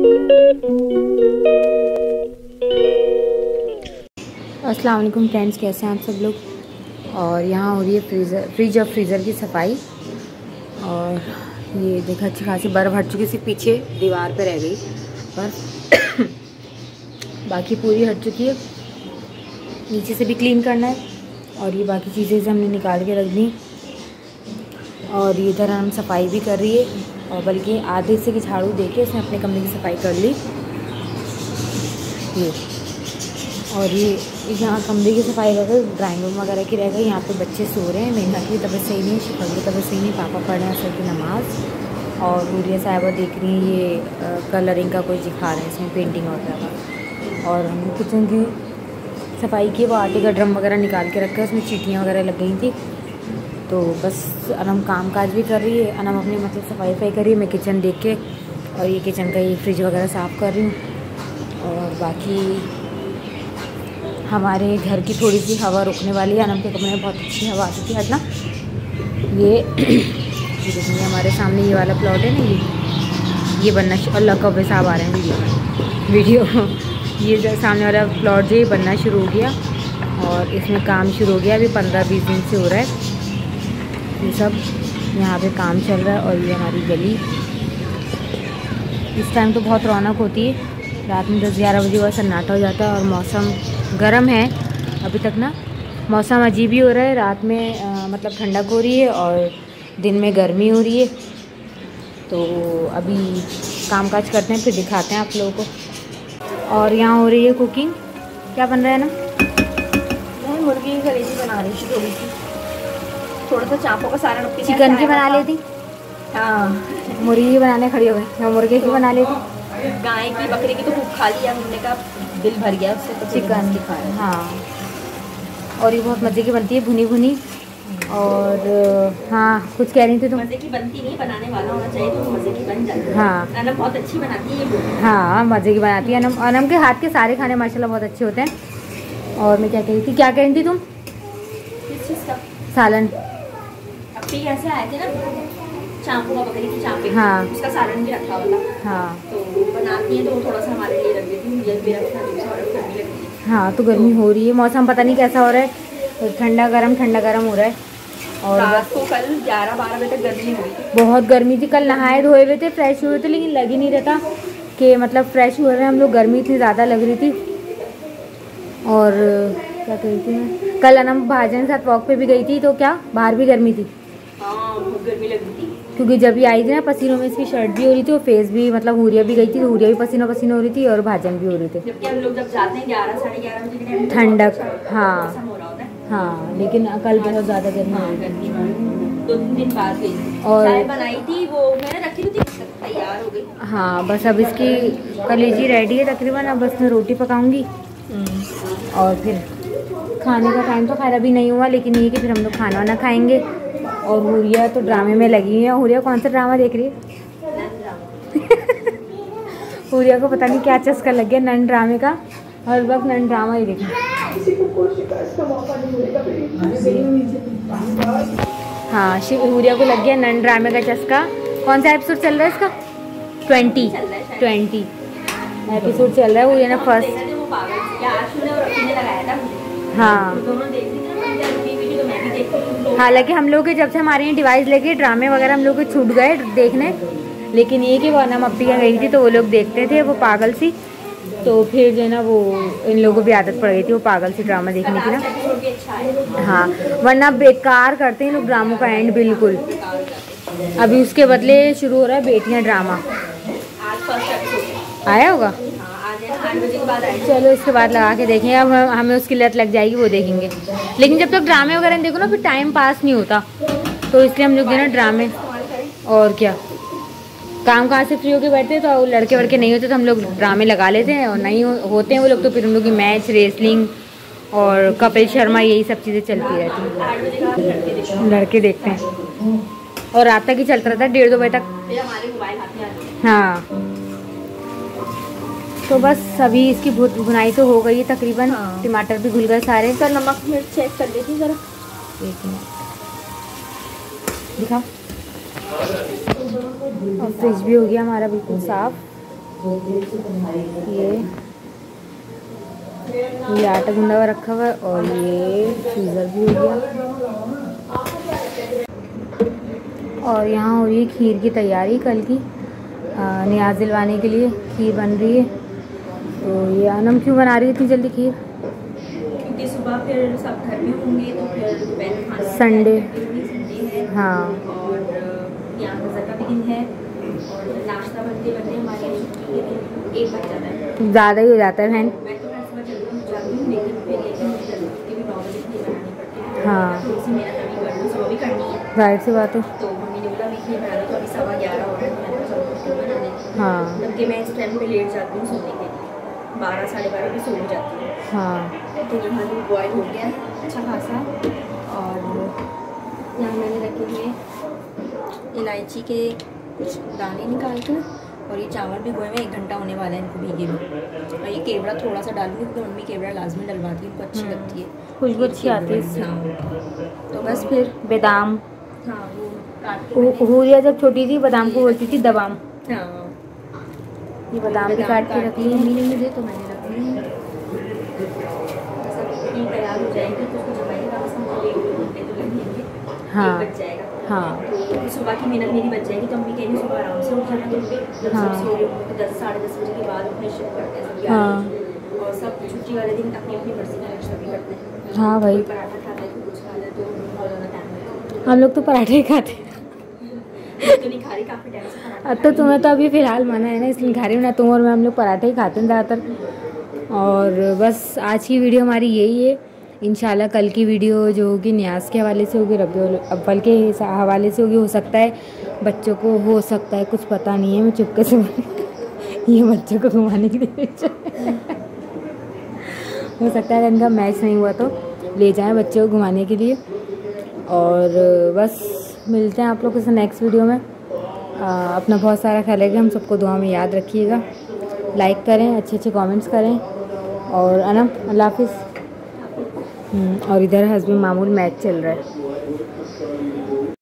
अस्सलाम वालेकुम फ्रेंड्स, कैसे हैं आप सब लोग। और यहाँ हो रही है फ्रिज और फ्रीज़र की सफाई। और ये देखा अच्छी खासी बर्फ़ हट चुकी, सिर्फ पीछे दीवार पे रह गई बर्फ़ बाकी पूरी हट चुकी है। नीचे से भी क्लीन करना है और ये बाकी चीज़ें से हमने निकाल के रख दी। और ये इधर हम सफाई भी कर रही है, और बल्कि आधे से की झाड़ू देके उसने अपने कमरे की सफाई कर ली। ये और ये यहाँ कमरे की सफाई कर गई, ड्राइंग रूम वगैरह की रह गई। यहाँ पे बच्चे सो रहे हैं, मेघा की तबीयत सही नहीं है, शिफा की तबीयत सही नहीं, पापा पढ़ रहे हैं असर की नमाज़। और हुरिया साहिबा देख रही हैं ये कलरिंग का कुछ दिखा रहे हैं इसमें, पेंटिंग वगैरह का। और हमने किचन की सफाई की, वो आटे का ड्रम वगैरह निकाल के रखा है, उसमें चींटियाँ वगैरह लग गई थी। तो बस अनम काम काज भी कर रही है, अनम अपनी मतलब सफाई वफाई कर रही है, मैं किचन देख के और ये किचन का ये फ्रिज वगैरह साफ़ कर रही हूँ। और बाकी हमारे घर की थोड़ी सी हवा रुकने वाली है, अनम के कमरे में बहुत अच्छी हवा आती थी हटना। ये देखिए हमारे सामने ये वाला प्लॉट है ना, ये बनना, अल्लाह कब्र साहब आ रहे हैं वीडियो ये जो सामने वाला प्लॉट जो ये बनना शुरू हो गया और इसमें काम शुरू हो गया। अभी 15-20 दिन से हो रहा है ये सब, यहाँ पे काम चल रहा है। और ये हमारी गली, इस टाइम तो बहुत रौनक होती है, रात में 10-11 बजे वह सन्नाटा हो जाता है। और मौसम गर्म है अभी तक ना, मौसम अजीब ही हो रहा है। रात में मतलब ठंडक हो रही है और दिन में गर्मी हो रही है। तो अभी काम काज करते हैं, फिर दिखाते हैं आप लोगों को। और यहाँ हो रही है कुकिंग, क्या बन रहा है ना? मैं मुर्गी की कलेजी बना रही थी, थोड़ी सी, थोड़ा सा चापों का सारा चिकन की बना लेती। हाँ, मुर्गी की बनाने खड़ी हो गई, मैं मुर्गे की बना लेती। गाय की बकरी की तो खूब खा लिया हमने, का दिल भर गया उससे, तो चिकन की खाए। हाँ, और ये बहुत मज़े की बनती है, भुनी भुनी। और हाँ, कुछ कह रही थी तुम? मज़े की बनती नहीं, बनाने वाला होना चाहिए तो मज़े की बन जाती है। हाँ, अनम बहुत अच्छी बनाती है। हाँ, मज़े की बनाती है अनम। अनम के हाथ के सारे खाने माशाल्लाह बहुत अच्छे होते हैं। और मैं क्या कह रही थी, क्या कह रही थी तुम? किस चीज़ का? सालन। अपनी कैसे आए थे ना, चांपू का, बकरी की चापे, हाँ, उसका सालन भी रखा हुआ था। हाँ, तो बनाती है तो थोड़ा सा हमारे लिए रख देती हूँ, जब भी रखना गर्मी लगती है। हाँ, तो गर्मी हो रही है, मौसम पता नहीं कैसा हो रहा है, ठंडा गरम हो रहा है। और रात को कल 11-12 बजे तक गर्मी हुई थी, बहुत गर्मी थी। कल नहाए धोए हुए थे, फ्रेश हुए थे, लेकिन लग ही नहीं रहता कि मतलब फ्रेश हुए हैं हम लोग, गर्मी इतनी ज़्यादा लग रही थी। और क्या कह रही थी मैं, कल अनम भाईजान के साथ वॉक पे भी गई थी, तो क्या बाहर भी गर्मी थी। हाँ, बहुत गर्मी लग रही थी, क्योंकि जब ये आई थी ना, पसीनों में इसकी शर्ट भी हो रही थी और फेस भी, मतलब हुरिया भी गई थी तो हुरिया भी पसीनों हो रही थी और भाजन भी हो रही थी। जबकि हम लोग जब जाते हैं 11-11:30 बजे के टाइम ठंडक, हाँ हो रहा होता है। हाँ, लेकिन कल बहुत ज़्यादा गर्मी हुई। गर्मी 2-3 दिन बाद गई और चाय बनाई थी, वो मैंने रखी थी, तैयार हो गई। हाँ, बस अब इसकी कलेजी रेडी है तकरीबन, अब बस मैं रोटी पकाऊंगी और फिर खाने का टाइम तो खैर अभी नहीं हुआ, लेकिन ये कि फिर हम लोग खाना वाना खाएंगे। और हुरिया तो ड्रामे में लगी है। हुरिया कौन सा ड्रामा देख रही है? हुरिया को पता नहीं क्या चस्का लग गया नन ड्रामे का, हर वक्त नन ड्रामा ही देखना। हाँ, हुरिया को लग गया नन ड्रामे का चस्का। कौन सा एपिसोड चल रहा है इसका? 20 एपिसोड चल रहा है। हुरिया ने फर्स्ट, हाँ, हालांकि हम लोग के जब से हमारे यहाँ डिवाइस लेके ड्रामे वगैरह हम लोग के छूट गए देखने, लेकिन ये कि वो अनम अप्पी यहाँ गई थी तो वो लोग देखते थे, वो पागल सी, तो फिर जो है ना वो इन लोगों को भी आदत पड़ गई थी वो पागल सी ड्रामा देखने की ना। हाँ, वरना बेकार करते हैं लोग ड्रामों का एंड बिल्कुल। अभी उसके बदले शुरू हो रहा है बेटियाँ ड्रामा, आया होगा। चलो इसके बाद लगा के देखेंगे, अब हमें उसकी लत लग जाएगी, वो देखेंगे। लेकिन जब तक ड्रामे वगैरह देखो ना फिर टाइम पास नहीं होता, तो इसलिए हम लोग ना ड्रामे, और क्या काम कहाँ से फ्री होके बैठते हैं, तो लड़के वड़के नहीं होते तो हम लोग ड्रामे लगा लेते हैं, और नहीं होते हैं वो लोग तो फिर हम लोग की मैच, रेसलिंग और कपिल शर्मा, यही सब चीज़ें चलती रहती हैं, लड़के देखते हैं। और रात तक ही चलता रहता है, 1:30-2 बजे तक। हाँ, तो बस अभी इसकी भुनाई तो हो गई है तकरीबन। हाँ। टमाटर भी घुल गए सारे। सर नमक मिर्च चेक कर लेती ज़रा, एक मिनट दिखा। और फ्रिज भी हो गया हमारा बिल्कुल साफ़। ये आटा गूंदा हुआ रखा हुआ है और ये फ्रीज़र भी हो गया। और यहाँ हो रही है खीर की तैयारी कल की, नियाज़ दिलवाने के लिए खीर बन रही है। तो ये अनम क्यों बना रही है इतनी जल्दी खीर? क्योंकि सुबह फिर सब घर में होंगे तो फिर दोपहर खाना संडे है। हाँ, और यहाँ गज़र का भी दिन है और नाश्ता बनते हमारे छुट्टी के दिन 1 बज जाता है, ज़्यादा ही हो जाता है बहन। मैं तो हर सुबह जल्दी उठ जाती हूँ, लेकिन फिर भी 9 बजे खीर बनानी पड़ती है। हाँ, थोड़ी सी मेहनत अभी कर लूँ, सुबह भी करनी है, जाहिर सी बात है। तो मम्मी ने बोला खीर बना लो, तो अभी 11:15 हो रहा है, मैंने कहा चलो खीर बना लेती हूँ। हाँ जबकि मैं इस टाइम पे लेट जाती हूँ सोने के लिए, 12 साढ़े 12 भी सो जाती हूँ। हाँ, तो यहाँ भी बॉयल हो गया है अच्छा खासा। और यहाँ मैंने रखे हुए इलायची के कुछ दाने निकाल कर, और ये चावल भी गोए में 1 घंटा होने वाला है इनको भीगे में। और ये केवड़ा थोड़ा सा डालूंगी क्योंकि मम्मी केवड़ा लाजमी डलवाती है, उनको अच्छी लगती है, खुशबू अच्छी आती है इससे। हाँ, तो बस फिर बादाम, हाँ वो काट के हुरिया जब छोटी थी बादाम को बोलती थी दबाम। हाँ ये बादाम भी काट के रख ली मम्मी ने मुझे, तो मैंने रख ली है। सब तैयार हो जाएगी तो उसको जमाएगा, बस मुझे 1-2 घंटे तो लगेंगे, हाँ 1 बज जाएगा। हाँ, तो सुबह की मेहनत मेरी बच जाएगी, तो अम्मी कहेंगे सुबह आराम से उठ जाना, तो हाँ। सब सो रहे होंगे तो 10 साढ़े 10 बजे के बाद उठने शुरू करते हैं सब, हाँ। और सब छुट्टी वाले दिन अपनी अपनी मर्जी का नाश्ता भी करते हैं। हाँ भाई, कोई पराठा खाता है, कोई कुछ खाता है, तो बहुत ज़्यादा टाइम लगता है। हम लोग तो पराठे ही खाते हैं। मैं तो नहीं खा रही, काफ़ी टाइम से पराठा अब तो तुम्हें तो अभी फ़िलहाल मना है ना, इसलिए खा रही हूँ ना। तुम और मैं हम लोग पराठे ही खाते हैं ज़्यादातर। और बस आज की वीडियो हमारी यही है। इंशाल्लाह कल की वीडियो जो होगी न्याज़ के हवाले से होगी, रबीउल अव्वल के हवाले से होगी। हो सकता है बच्चों को, हो सकता है कुछ पता नहीं है, मैं चुपके से ये बच्चों को घुमाने के लिए हो सकता है इनका मैच नहीं हुआ तो ले जाएं बच्चों को घुमाने के लिए। और बस मिलते हैं आप लोगों से नेक्स्ट वीडियो में। अपना बहुत सारा ख्याल रखें, हम सबको दुआ में याद रखिएगा, लाइक करें, अच्छे अच्छे कमेंट्स करें। और अनम अल्लाह हाफिज़। और इधर हस्बैंड मामूल मैच चल रहा है।